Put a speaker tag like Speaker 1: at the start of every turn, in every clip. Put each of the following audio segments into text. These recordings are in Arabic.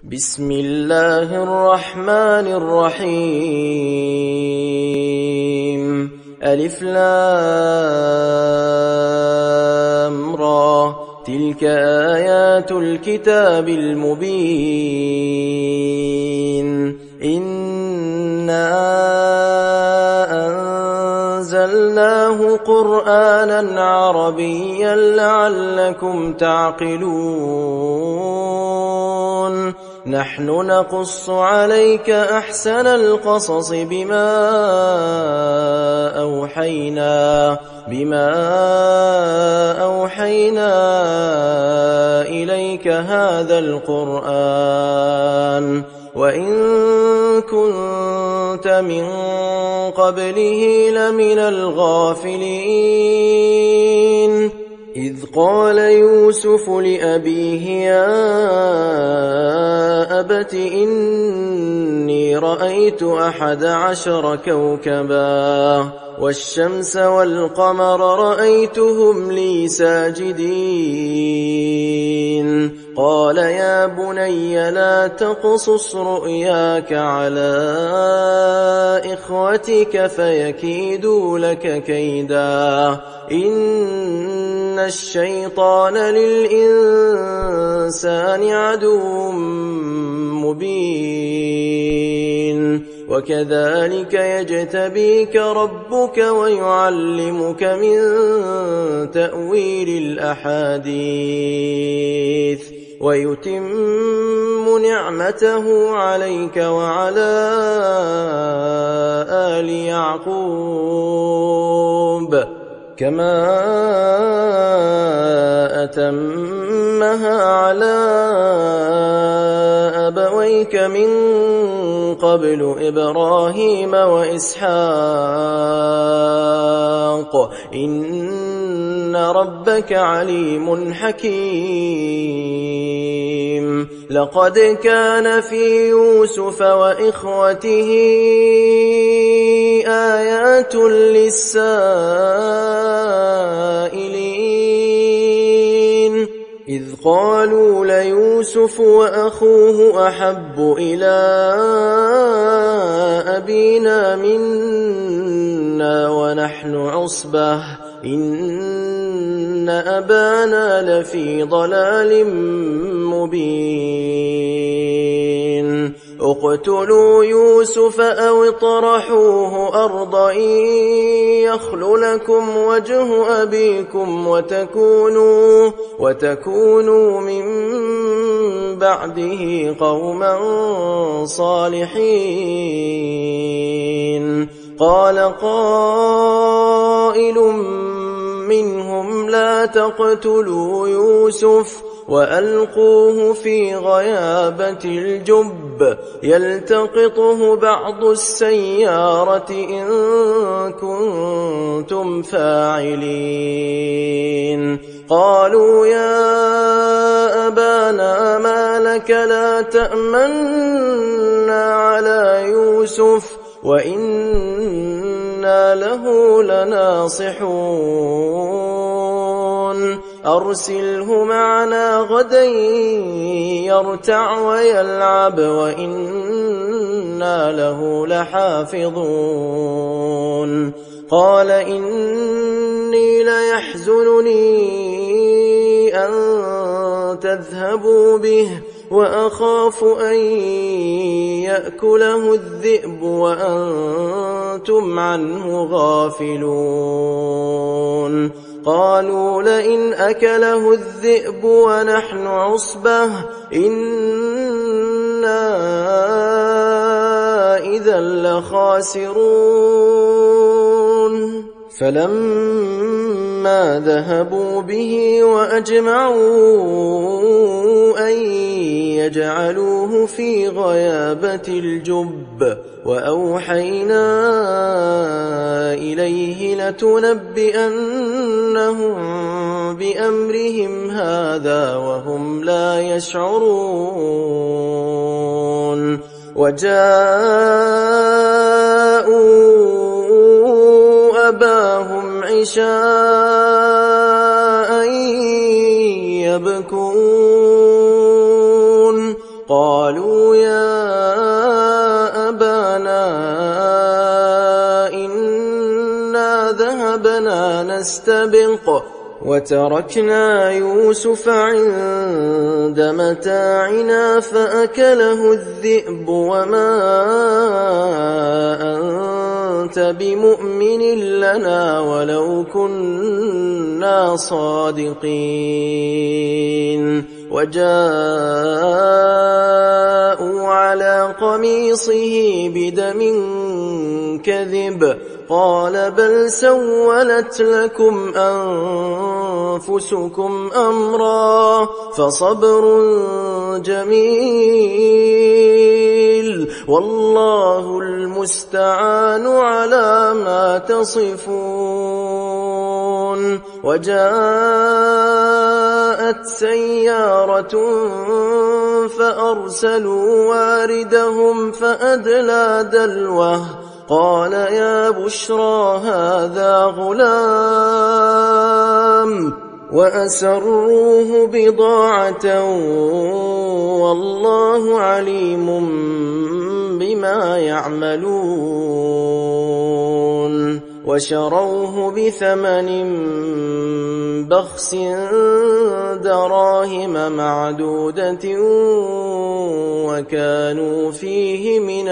Speaker 1: بسم الله الرحمن الرحيم ألف لام را تلك آيات الكتاب المبين إنا أنزلناه قرآنا عربيا لعلكم تعقلون نحن نقص عليك أحسن القصص بما أوحينا إليك هذا القرآن وإن كنت من قبله لمن الغافلين إذ قال يوسف لأبيه يا أبت إني رأيت 11 كوكبا والشمس والقمر رأيتهم لي ساجدين قال يا بني لا تقصص رؤياك على إخوتك فيكيدوا لك كيدا إن الشيطان للإنسان عدو مبين وكذلك يجتبيك ربك ويعلمك من تأويل الأحاديث ويتم نعمته عليك وعلى آل يعقوب كما أتمها على أبويك من قبل إبراهيم وإسحاق إن ربك عليم حكيم لقد كان في يوسف وإخوته آيات للسائلين إذ قالوا ليوسف وأخوه أحب إلى أبينا منا ونحن عصبة إن أبانا لفي ضلال مبين اقتلوا يوسف أو اطرحوه أرضا يخل لكم وجه أبيكم وتكونوا من بعده قوما صالحين قال قائل منهم لا تقتلوا يوسف وألقوه في غيابة الجب يلتقطه بعض السيارة إن كنتم فاعلين قالوا يا أبانا ما لك لا تأمنا على يوسف وإنا له لناصحون أرسله معنا غدا يرتع ويلعب وإنا له لحافظون قال إني ليحزنني أن تذهبوا به وأخاف أن يأكله الذئب وأنتم عنه غافلون قالوا لئن أكله الذئب ونحن عصبة إنا إذا لخاسرون فلما ذهبوا به وأجمعوا أن يجعلوه في غيابة الجب وأوحينا إليه لتنبئنهم بأمرهم هذا وهم لا يشعرون وجاءوا أباهم عشاء يبكون قالوا يا أبانا إنا ذهبنا نستبق وتركنا يوسف عند متاعنا فأكله الذئب وما أنت بمؤمن لنا ولو كنا صادقين وجاءوا على قميصه بدم كذب قال بل سولت لكم أنفسكم أمرا فصبر جميل والله المستعان على ما تصفون. وجاءت سيارة فأرسلوا واردهم فأدلى دلوه قال يا بشرى هذا غلام وأسروه بضاعة والله عليم بما يعملون. وشروه بثمن بخس دراهم معدودة وكانوا فيه من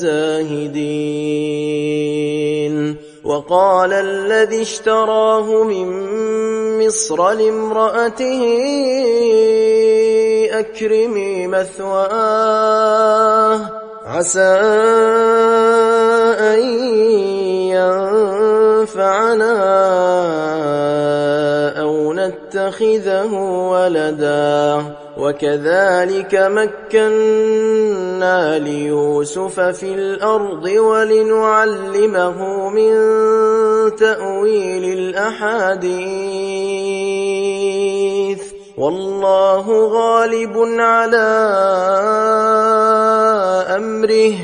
Speaker 1: الزاهدين. وقال الذي اشتراه من مصر لامرأته أكرمي مثواه عسى أن ينفعنا أو نتخذه ولدا وكذلك مكنا ليوسف في الأرض ولنعلمه من تأويل الأحاديث والله غالب على أمره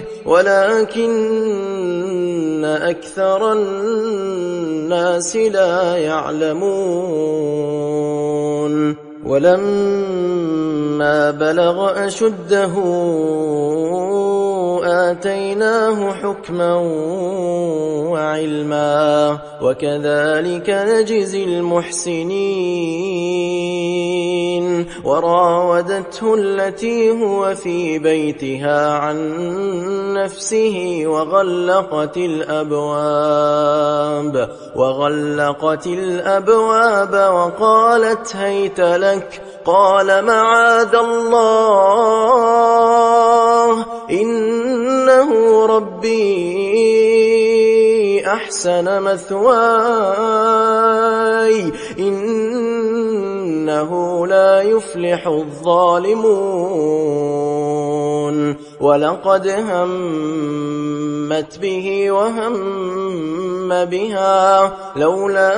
Speaker 1: ولكن أكثر الناس لا يعلمون. ولما بلغ أشده آتيناه حكما وعلما وكذلك نجزي المحسنين. وراودته التي هو في بيتها عن نفسه وغلقت الأبواب وقالت هيت لك قال معاذ الله إنه ربي أحسن مثواي إنه لا يفلح الظالمون. ولقد همت به وهم بها لولا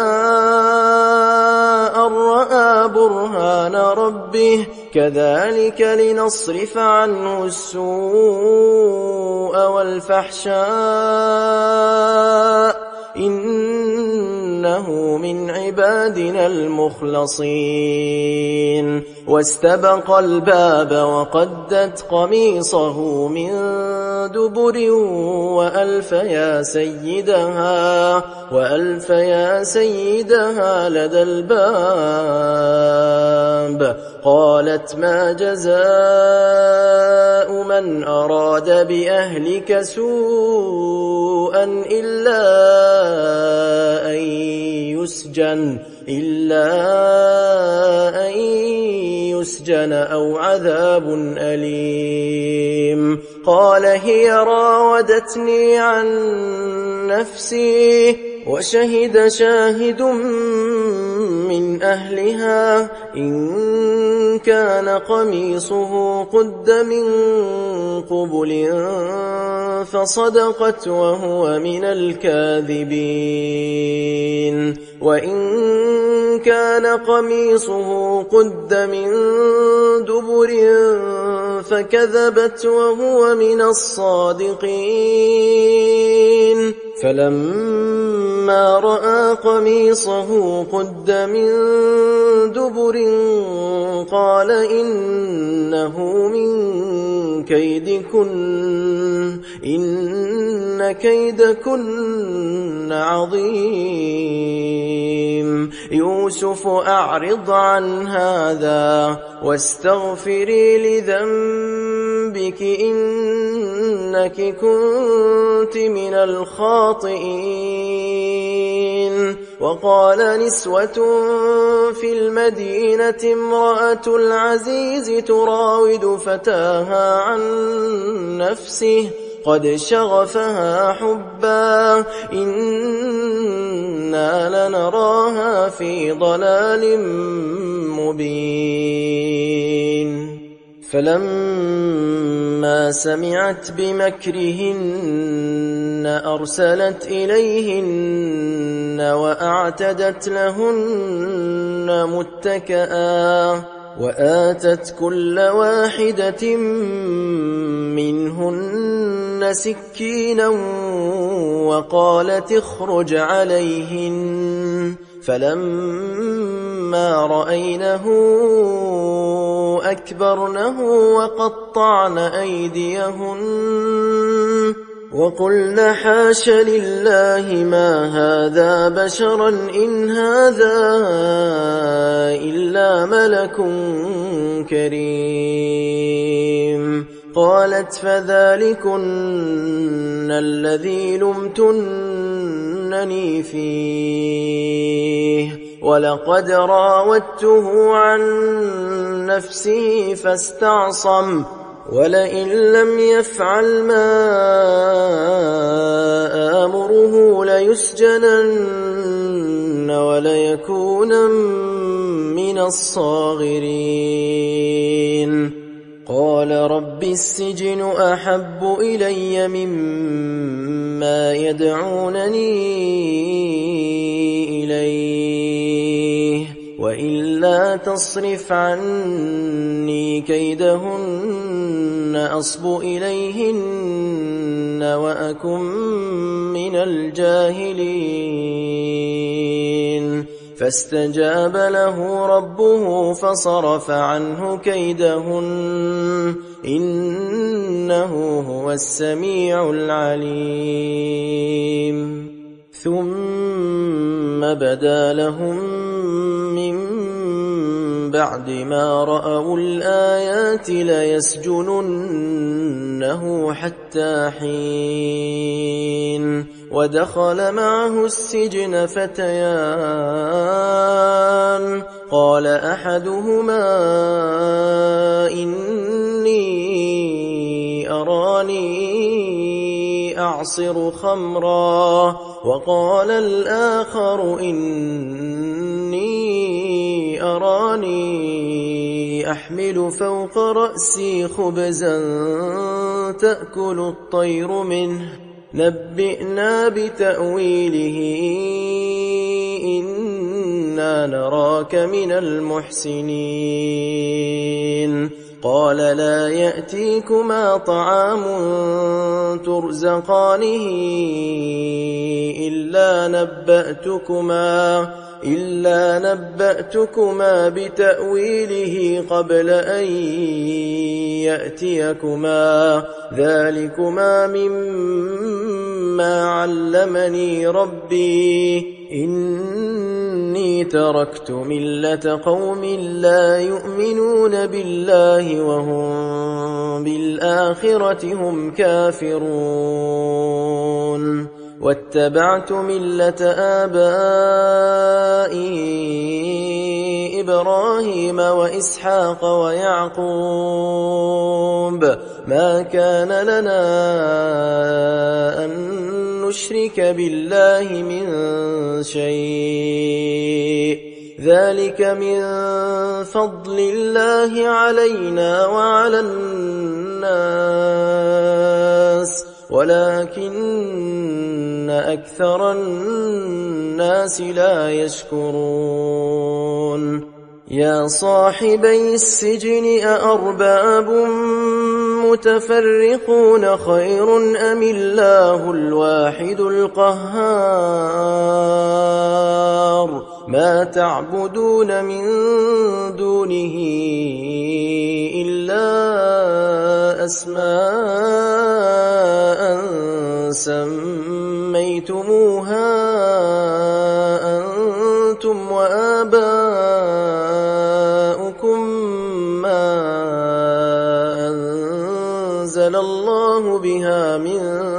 Speaker 1: أن رأى برهان ربه كذلك لنصرف عنه السوء والفحشاء إنه من عبادنا المخلصين. واستبق الباب وقدت قميصه من دبر وألف يا سيدها لدى الباب. قالت ما جزاء من أراد بأهلك سوءا إلا أن يسجن أو عذاب أليم. قال هي راودتني عن نفسي وشهد شاهد من أهلها إن كان قميصه قد من قبل فصدقت وهو من الكاذبين. وإن كان قميصه قد من دبر فكذبت وهو من الصادقين. فلما رأى قميصه قد من دبر قال إنه من إن كيدكن عظيم. يوسف أعرض عن هذا واستغفري لذنبك إنك كنت من الخاطئين. وقال نسوة في المدينة امرأة العزيز تراود فتاها عن نفسه قد شغفها حبا إنا لنراها في ضلال مبين. فلما سمعت بمكرهن أرسلت إليهن وأعتدت لهن متكئا وآتت كل واحدة منهن سكينا وقالت اخرج عليهن. فلما رأينه أكبرنه وقطعن أيديهن وقلن حاش لله ما هذا بشرا إن هذا إلا ملك كريم. قالت فذلكن الذي لمتنني فيه ولقد راودته عن نفسه فاستعصم ولئن لم يفعل ما آمره ليسجنن وليكون من الصاغرين. قال رب السجن أحب إلي مما يدعونني إليه وإلا تصرف عني كيدهن أصب إليهن وأكن من الجاهلين. فاستجاب له ربه فصرف عنه كيدهن إنه هو السميع العليم. ثم بدا لهم من بعد ما رأوا الآيات ليسجننه حتى حين. ودخل معه السجن فتيان قال أحدهما إني أراني أعصر خمرا وقال الآخر إني أراني أحمل فوق رأسي خبزا تأكل الطير منه نبئنا بتأويله إنا نراك من المحسنين. قال لا يأتيكما طعام ترزقانه إلا نبأتكما بتأويله قبل أن يأتيكما ذلكما مما علمني ربي إني تركت ملة قوم لا يؤمنون بالله وهم بالآخرة هم كافرون واتبعت ملة آبائي إبراهيم وإسحاق ويعقوب ما كان لنا أن نشرك بالله من شيء ذلك من فضل الله علينا وعلى الناس ولكن أكثر الناس لا يشكرون. يا صاحبي السجن أأرباب المتفرقون خير أم الله الواحد القهار ما تعبدون من دونه إلا أسماء سميتموها أنتم وآباؤكم ما أنزل الله بها من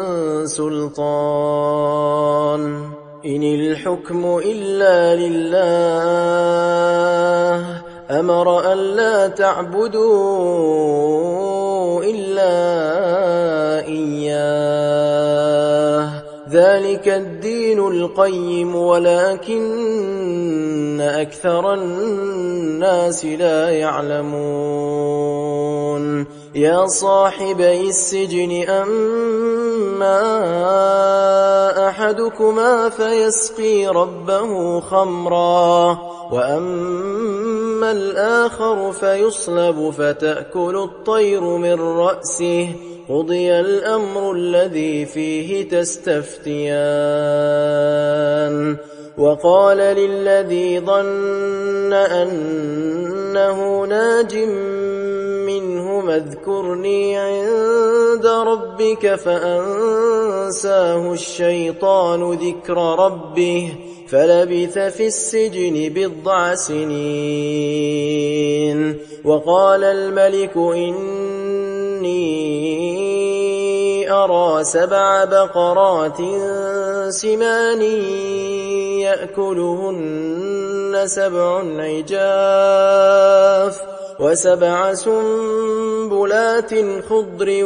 Speaker 1: سلطان إن الحكم إلا لله أمر ألا تعبدوا إلا إياه ذلك الدين القيم ولكن أكثر الناس لا يعلمون يا صاحبي السجن أما أحدكما فيسقي ربه خمرا وأما الآخر فيصلب فتأكل الطير من رأسه قضي الأمر الذي فيه تستفتيان وقال للذي ظن أنه ناج منهما اذكرني عند ربك فأنساه الشيطان ذكر ربه فلبث في السجن 10 سنين وقال الملك إني أرى 7 بقرات سمان يأكلهن 7 عجاف و7 سنبلات خضر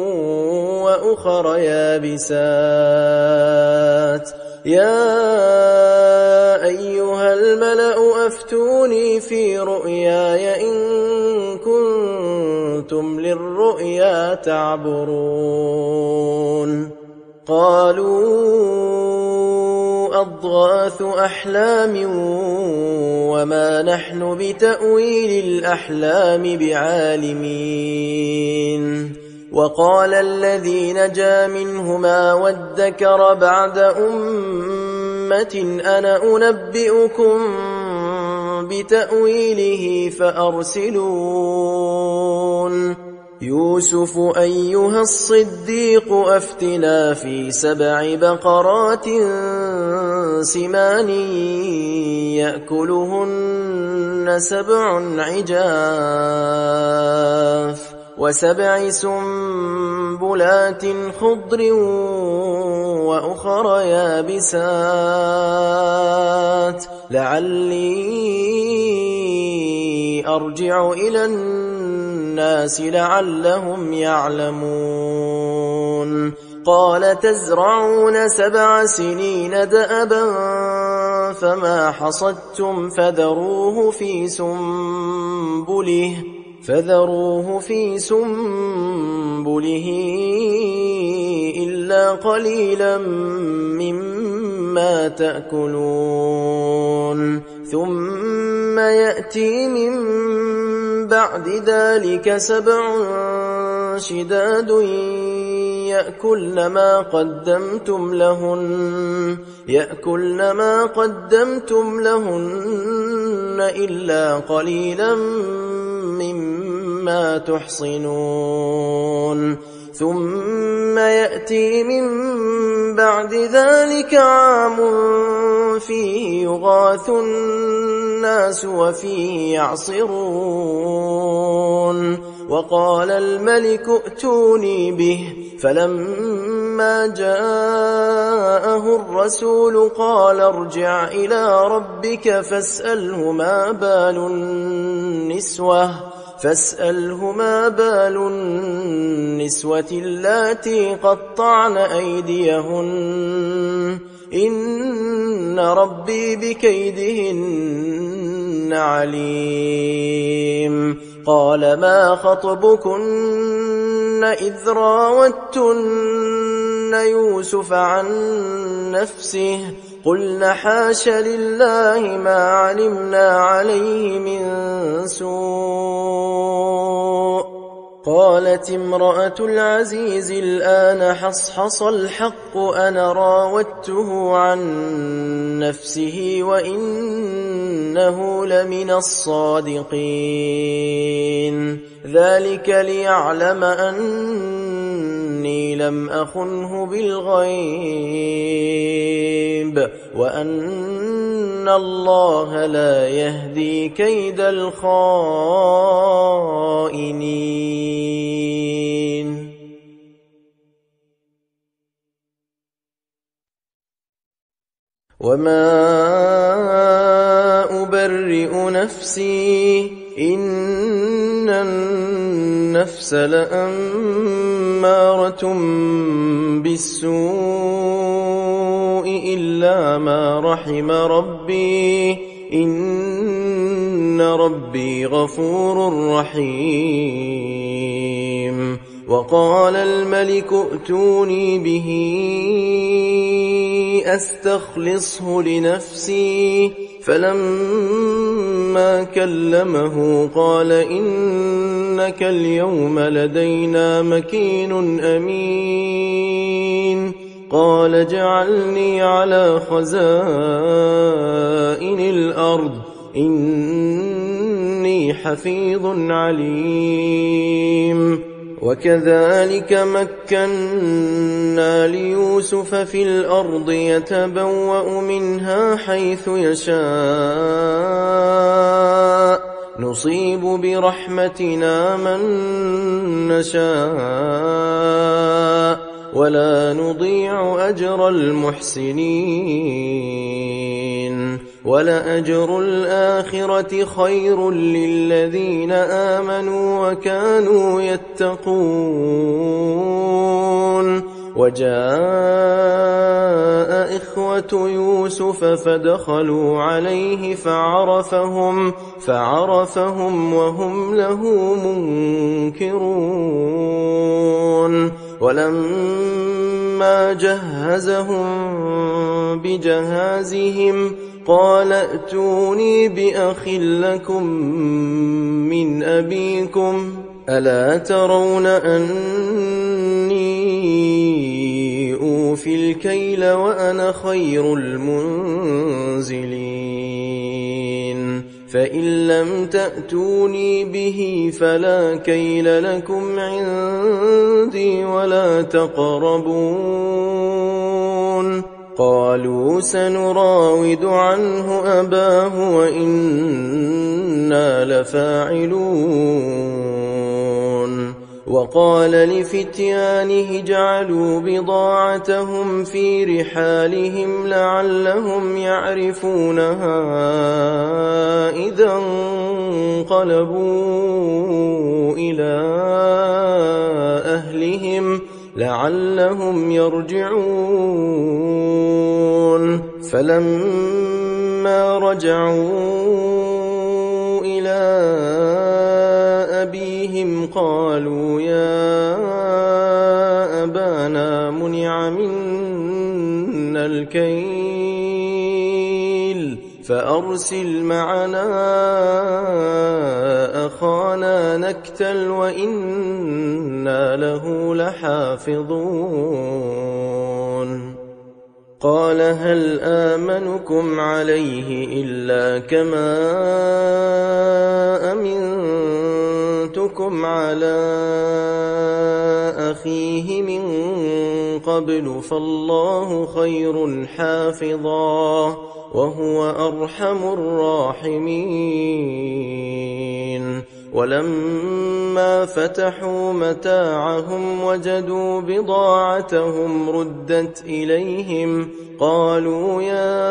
Speaker 1: وأخر يابسات يا أيها الملأ أفتوني في رؤياي إن كنتم للرؤيا تعبرون قالوا أضغاث أحلام وما نحن بتأويل الأحلام بعالمين وقال الذي نجا منهما وادكر بعد أمة أنا أنبئكم بتأويله فأرسلون يوسف أيها الصديق أفتنا في 7 بقرات سمان يأكلهن 7 عجاف و7 سنبلات خضر وأخر يابسات لعلي أرجع إلى الناس لعلهم يعلمون قال تزرعون 7 سنين دأبا فما حصدتم فذروه في سنبله إلا قليلا مما تأكلون ثم يأتي من بعد ذلك 7 شداد يأكلن ما قدمتم لهن إلا قليلا مما تحصنون ثم يأتي من بعد ذلك عام فيه يغاث الناس وفيه يعصرون وقال الملك ائتوني به فلما جاءه الرسول قال ارجع إلى ربك فاسأله ما بال النسوة اللاتي قطعن أيديهن إن ربي بكيدهن عليم قال ما خطبكن إذ راوتن يوسف عن نفسه قلنا حاش لله ما علمنا عليه من سوء قالت امرأة العزيز الآن حصحص الحق أنا راودته عن نفسه وإنه لمن الصادقين ذلك ليعلم أني لم أخنه بالغيب وأن الله لا يهدي كيد الخائنين. وما أبرئ نفسي إن النفس لأمارة بالسوء إلا ما رحم ربي إن ربي غفور رحيم. وقال الملك ائتوني به أستخلصه لنفسي فلما كلمه قال إنك اليوم لدينا مكين أمين. قال جعلني على خزائن الأرض إني حفيظ عليم. وكذلك مكنا ليوسف في الأرض يتبوأ منها حيث يشاء نصيب برحمتنا من نشاء ولا نضيع أجر المحسنين. ولأجر الآخرة خير للذين آمنوا وكانوا يتقون. وجاء إخوة يوسف فدخلوا عليه فعرفهم وهم له منكرون. ولما جهزهم بجهازهم قال ائتوني بأخ لكم من أبيكم ألا ترون أني أوفي الكيل وأنا خير المنزلين. فإن لم تأتوني به فلا كيل لكم عندي ولا تقربون. قالوا سنراود عنه أباه وإنا لفاعلون. وقال لفتيانه اجعلوا بضاعتهم في رحالهم لعلهم يعرفونها إذا انقلبوا إلى أهلهم لعلهم يرجعون. فلما رجعوا إلى أبيهم قالوا يا أبانا منع منا الكيل فأرسل معنا أخانا نكتل وإنا له لحافظون. قال هل آمنكم عليه إلا كما أمنتكم على أخيه من قبل فالله خير حافظا وهو أرحم الراحمين. ولما فتحوا متاعهم وجدوا بضاعتهم ردت إليهم قالوا يا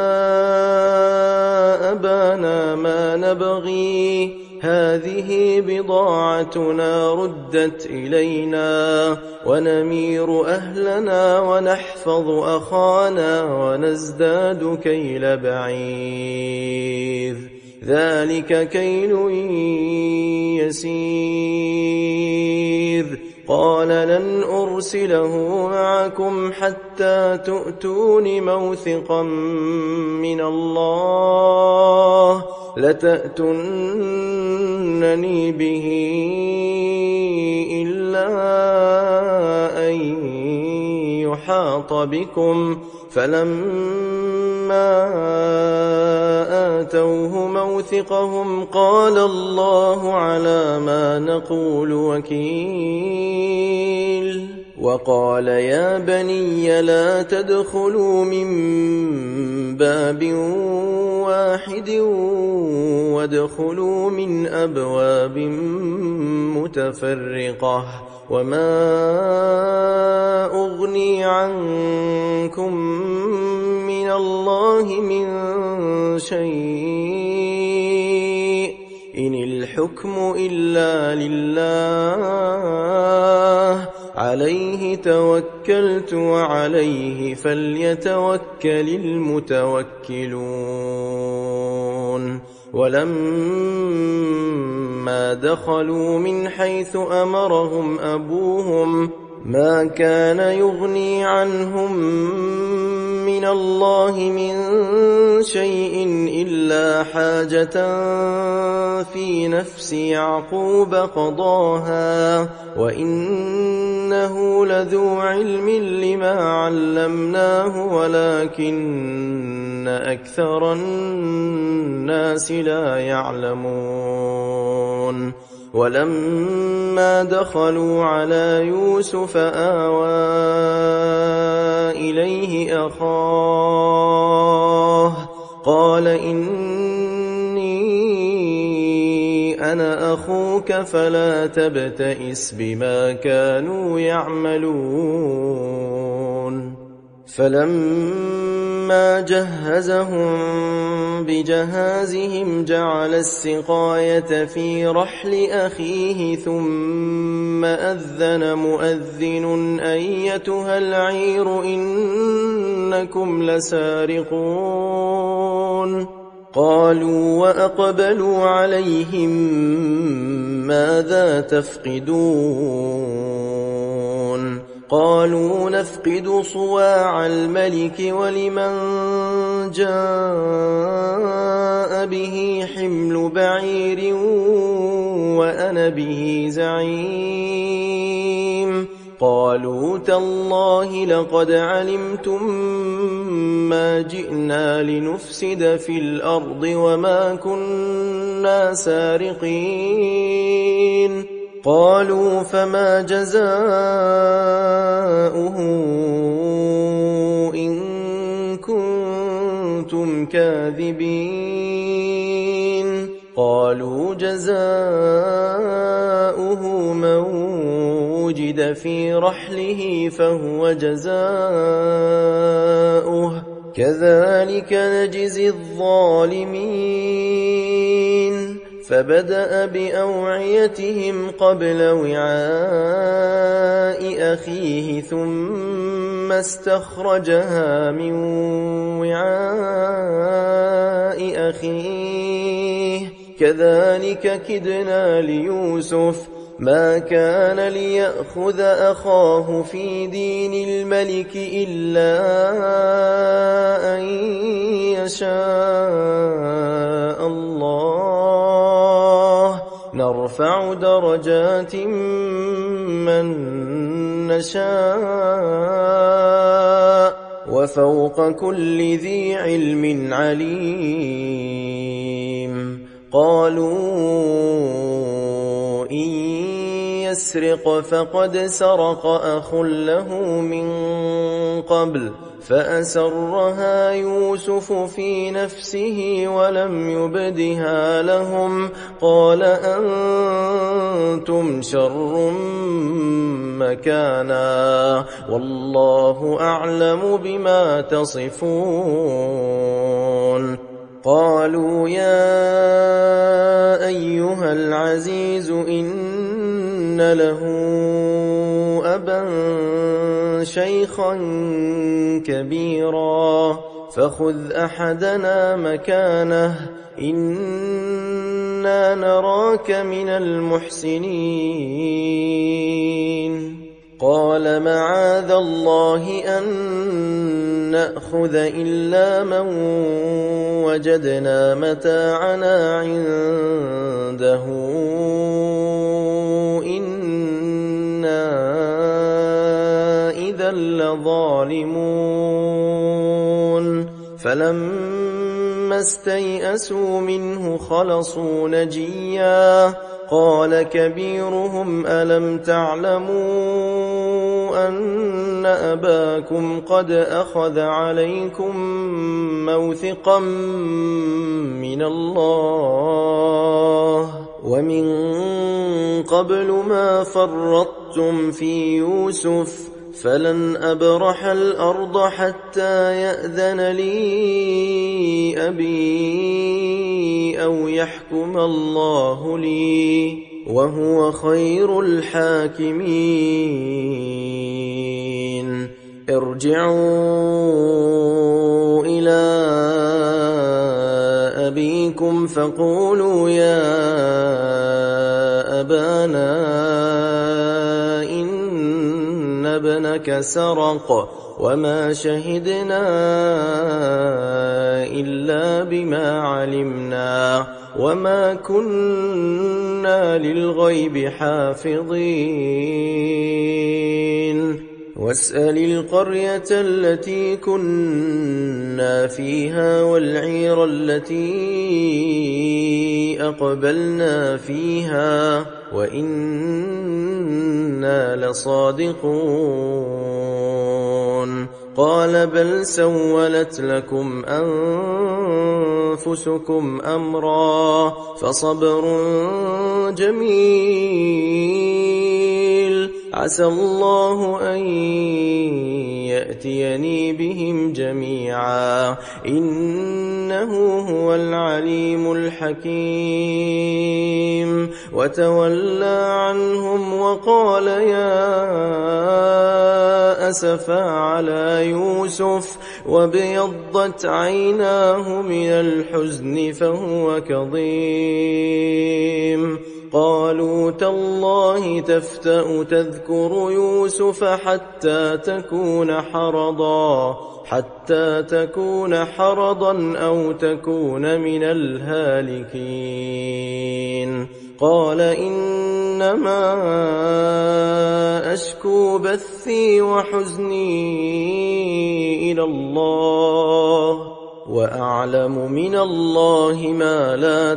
Speaker 1: أبانا ما نبغي هذه بضاعتنا ردت إلينا ونمير أهلنا ونحفظ أخانا ونزداد كيل بعير ذلك كيل يسير. قال لن أرسله معكم حتى تؤتون موثقا من الله لتأتونني به إلا أن يحاط بكم فلما آتوه موثقهم قال الله على ما نقول وكيل وقال يا بني لا تدخلوا من باب واحد وادخلوا من أبواب متفرقة وما أغني عنكم من الله من شيء إن الحكم إلا لله عليه توكلت وعليه فليتوكل المتوكلون ولما دخلوا من حيث أمرهم أبوهم ما كان يغني عنهم من الله من شيء إلا حاجة في نفس يعقوب قضاها وإنه لذو علم لما علمناه ولكن أكثر الناس لا يعلمون ولما دخلوا على يوسف آوى إليه أخاه قال إني أنا أخوك فلا تبتئس بما كانوا يعملون فلما جهزهم بجهازهم جعل السقاية في رحل أخيه ثم أذن مؤذن أيتها العير إنكم لسارقون قالوا وأقبلوا عليهم ماذا تفقدون قالوا نفقد صواع الملك ولمن جاء به حمل بعير وأنا به زعيم قالوا تالله لقد علمتم ما جئنا لنفسد في الأرض وما كنا سارقين قالوا فما جزاؤه إن كنتم كاذبين قالوا جزاؤه من وجد في رحله فهو جزاؤه كذلك نجزي الظالمين فبدأ بأوعيتهم قبل وعاء أخيه ثم استخرجها من وعاء أخيه كذلك كدنا ليوسف ما كان ليأخذ أخاه في دين الملك إلا أن يشاء الله نرفع درجات من نشاء وفوق كل ذي علم عليم قالوا إن يسرق فقد سرق أخ له من قبل فأسرها يوسف في نفسه ولم يبدها لهم قال أنتم شر مكانا والله أعلم بما تصفون قالوا يا أيها العزيز إن له أبا شيخا كبيرا فخذ أحدنا مكانه إنا نراك من المحسنين قال معاذ الله أن نأخذ إلا من وجدنا متاعنا عنده إنا إذا لظالمون فلما استيئسوا منه خلصوا نجيا قال كبيرهم ألم تعلموا أن أباكم قد أخذ عليكم موثقا من الله ومن قبل ما فرطتم في يوسف فلن أبرح الأرض حتى يأذن لي أبي أو يحكم الله لي وهو خير الحاكمين ارجعوا إلى أبيكم فقولوا يا أبانا إن ابنك سرق وما شهدنا إلا بما علمنا وما كنا للغيب حافظين واسأل القرية التي كنا فيها والعير التي أقبلنا فيها وإنا لصادقون قال بل سولت لكم أنفسكم أمرا فصبر جميل عسى الله أن يأتيني بهم جميعا إنه هو العليم الحكيم وتولى عنهم وقال يا أسفا على يوسف وابيضت عيناه من الحزن فهو كظيم قالوا تالله تفتأ تذكر يوسف حتى تكون حرضا أو تكون من الهالكين قال إنما أشكو بثي وحزني إلى الله وأعلم من الله ما لا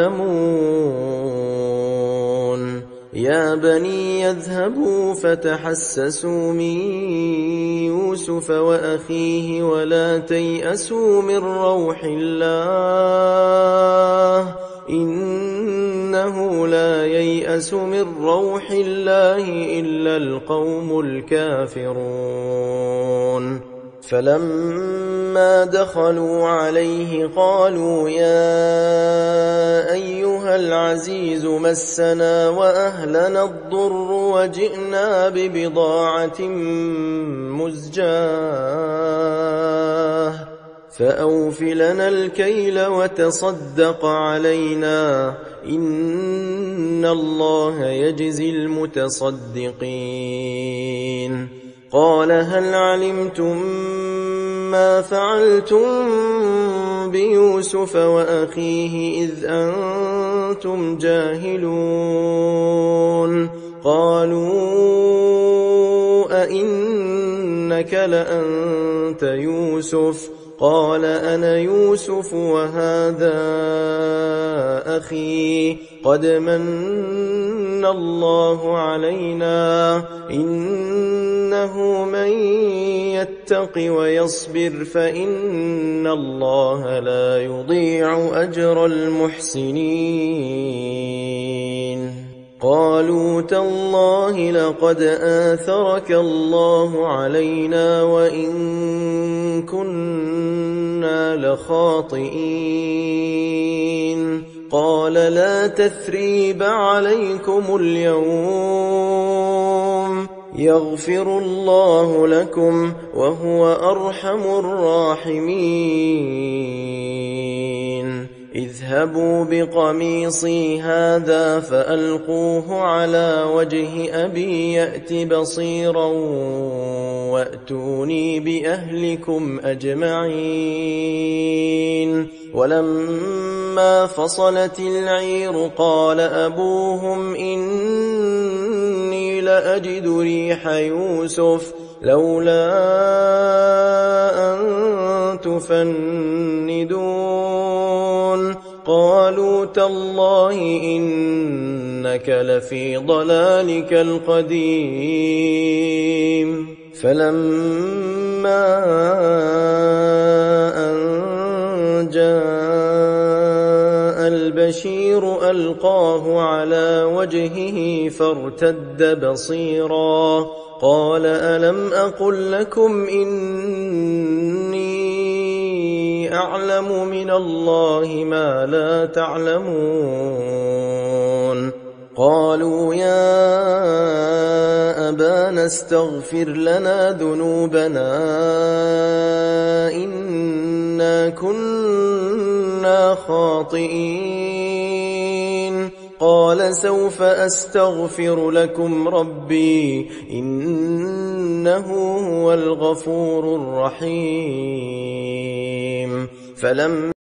Speaker 1: تعلمون يا بني يذهبوا فتحسسوا من يوسف وأخيه ولا تيأسوا من روح الله إنه لا ييأس من روح الله إلا القوم الكافرون فلما دخلوا عليه قالوا يا أيها العزيز مسنا وأهلنا الضر وجئنا ببضاعة مزجاة فأوف لنا الكيل وتصدق علينا إن الله يجزي المتصدقين قال هل علمتم ما فعلتم بيوسف وأخيه إذ أنتم جاهلون قالوا أئنك لأنت يوسف قال أنا يوسف وهذا أخي قد من الله علينا إنه من يتق ويصبر فإن الله لا يضيع أجر المحسنين قالوا تالله لقد آثرك الله علينا وإن كنا لخاطئين قال لا تثريب عليكم اليوم يغفر الله لكم وهو أرحم الراحمين اذهبوا بقميصي هذا فألقوه على وجه أبي يأت بصيرا وأتوني بأهلكم أجمعين. ولما فصلت العير قال أبوهم إني لأجد ريح يوسف لولا أن تفندون. قالوا تالله إنك لفي ضلالك القديم. فلما أن جاء البشير ألقاه على وجهه فارتد بصيرا قال ألم أقل لكم إني أعلم من الله ما لا تعلمون. قالوا يا أبانا استغفر لنا ذنوبنا إنا كنا خاطئين. قال سوف أستغفر لكم ربي إنه هو الغفور الرحيم.